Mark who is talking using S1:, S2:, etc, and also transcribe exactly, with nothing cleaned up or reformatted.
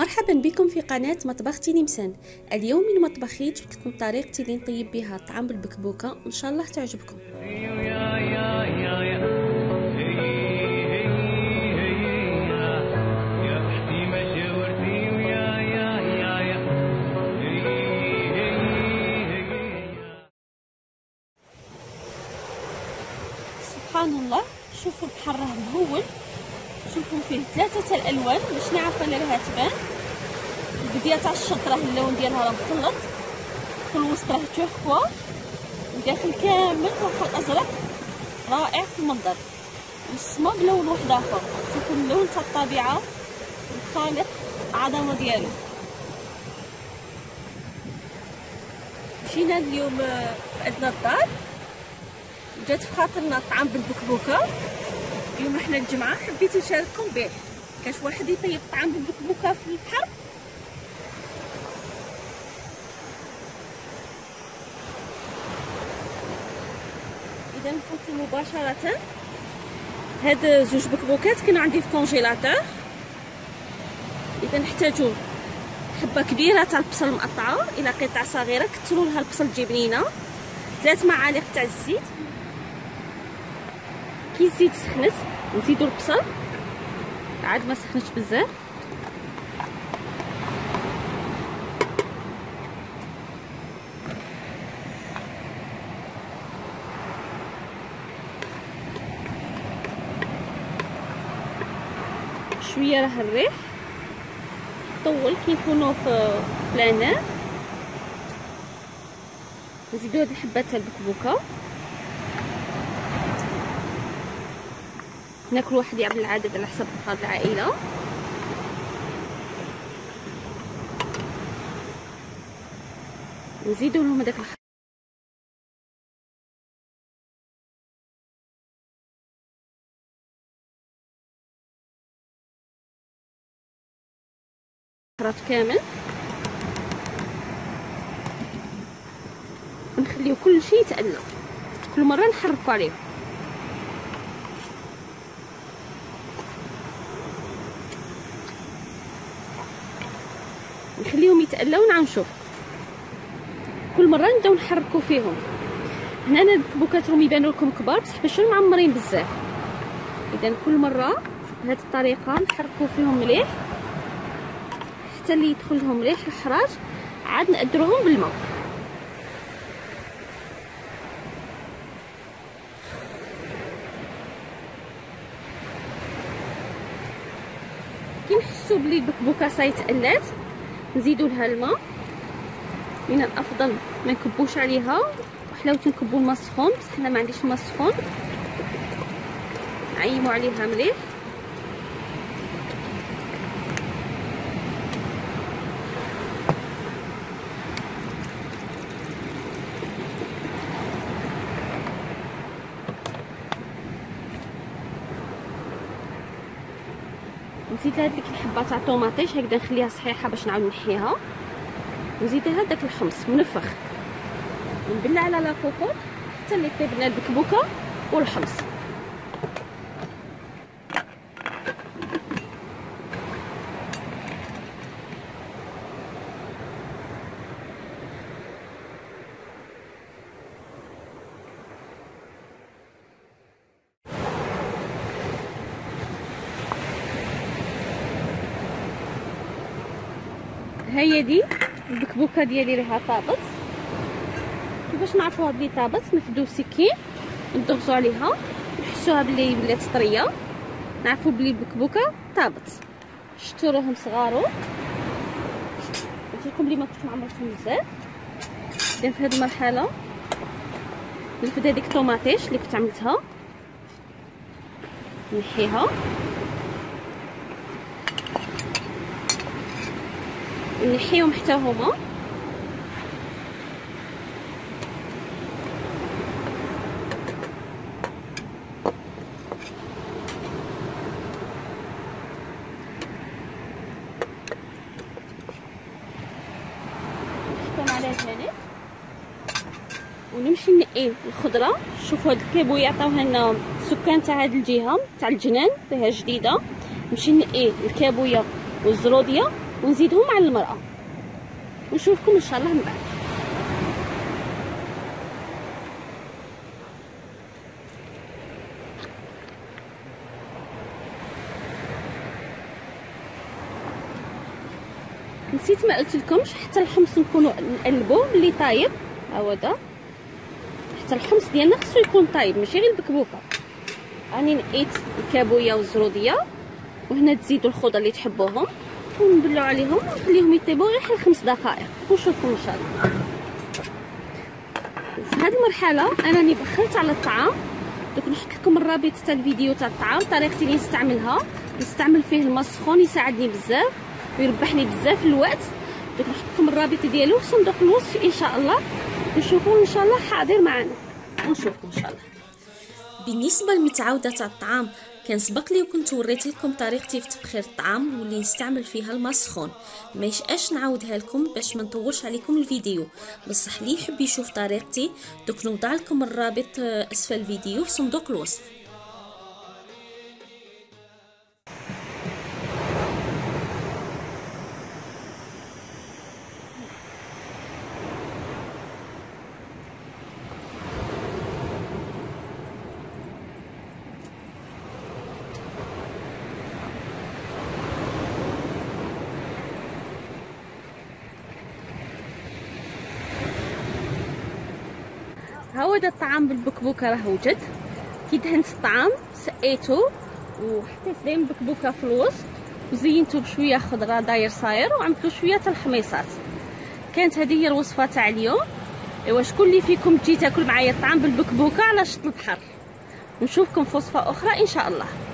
S1: مرحبا بكم في قناة مطبختي نمسان. اليوم من مطبخي جبت لكم طريقتي اللي نطيب بها طعام بالبكبوكة، ان شاء الله تعجبكم. سبحان الله، شوفوا البحر راه مهول، شوفوا فيه ثلاثة الالوان باش نعرف انا راها تبان. البدايه تاع الشط راه اللون ديالها راه مخلط، في الوسط راه تحفه، وداخل كامل راه الازرق رائع في المنظر، والسما بلون واحد اخر. شوفوا اللون تاع الطبيعه الخالق عظمه ديالو. مشينا اليوم عندنا الدار، جات في خاطرنا الطعام بالبكبوكه. اليوم احنا الجمعه حبيت نشارككم به. كاش واحد يطيب طعام بالبكبوكه في البحر؟ اذا نفوتو مباشره. هاد زوج بكبوكات كانوا عندي في كونجيلاتور. اذا نحتاجو حبه كبيره تاع البصل مقطعه الى قطع صغيره، كثروا لها البصل تجي بنينه. ثلاث معالق تاع الزيت. كي الزيت سخنت نزيدو البصل، عاد ما سخنش بزاف. شويه راه الريح طول كي يكونوا في بلانار. نزيدو هاد الحبات تاع البكبوكه. ناكل واحد يعمل العدد على حسب افراد العائله. نزيدو لهم هذاك الخضرات كامل، ونخليو كل شيء يتألى. كل مره نحركو عليه. نخليهم يتألاو ونعاود نشوف. كل مره نبداو نحركو فيهم. هنا البكبوكات راهم يبانوا لكم كبار بصح ماشي معمرين بزاف. اذا كل مره بهذه الطريقه نحركو فيهم مليح حتى اللي يدخل لهم مليح الحراج، عاد نأدروهم بالماء. كي نحسوا بلي البكبوكه صاي تألات نزيدوا لها الماء. من الافضل ما نكبوش عليها، وحلاوه نكبوا الماء سخون بصح حنا ما عنديش الماء سخون. نعيموا عليها مليح. نزيد لها ديك الحبه تاع طوماطيش هكذا نخليها صحيحه باش نعاود نحيها. نزيد لها داك الحمص منفخ، نبلع على لاكوكوط حتى اللي طيب لنا البكبوكه والحمص. هي دي البكبوكه ديالي راها طابت. كيفاش نعرفوها بلي طابت؟ نفدو سكين ندغزو عليها نحسوها بلي ولات طريه، نعرفو بلي البكبوكه طابت. شتو راهم صغارو، قلت لكم بلي ما كنتش معمرتهم بزاف. اذا في هذه المرحله نرفد هذيك الطوماطيش اللي كنت عملتها، نحيها ونحيهم حتى هما. نحطهم على جانب ونمشي نقي الخضره. شوفوا هاد الكابو يعطيوها لنا السكان تاع هاد الجهه تاع الجنان فيها جديده. نمشي نقي الكابويه والزروديه ونزيدهم على المرقه ونشوفكم ان شاء الله من بعد. نسيت ما قلت لكمش حتى الحمص نكونوا نقلبوه ملي طايب. ها هو دا حتى الحمص ديالنا خصو يكون طايب ماشي غير البكبوكه. راني نقيت الكابويه والزروديه، وهنا تزيدوا الخضر اللي تحبوهم ونبلعوا عليهم ونخليهم يطيبوا غير حتى خمس دقائق ونشوفكم ان شاء الله. في هذه المرحله انني بخلت على الطعام. دوك نحط لكم الرابط تاع الفيديو تاع الطعام، طريقتي اللي نستعملها نستعمل فيه الماء السخون يساعدني بزاف ويربحني بزاف الوقت. دوك نحط لكم الرابط ديالو في صندوق الوصف ان شاء الله، نشوفوه ان شاء الله حاضر معنا ونشوفكم ان شاء الله.
S2: بالنسبه للمتعوده تاع الطعام، كان سبق لي وكنت وريت لكم طريقتي في تبخير الطعام واللي نستعمل فيها الماء السخون. ما يشاش نعاودها لكم باش ما نطولش عليكم الفيديو، بصح اللي يحب يشوف طريقتي دوك نوضع لكم الرابط اسفل الفيديو في صندوق الوصف.
S1: ها هو دا الطعام بالبكبوكه راه وجد. كي دهنت الطعام سقيته وحطيت دايما البكبوكه في الوسط وزينته بشويه خضره داير صاير وعملت له شويه تاع الحميصات. كانت هذه هي الوصفه تاع اليوم. ايوا شكون اللي فيكم تجي تاكل معايا الطعام بالبكبوكه على شط البحر؟ نشوفكم في وصفه اخرى ان شاء الله.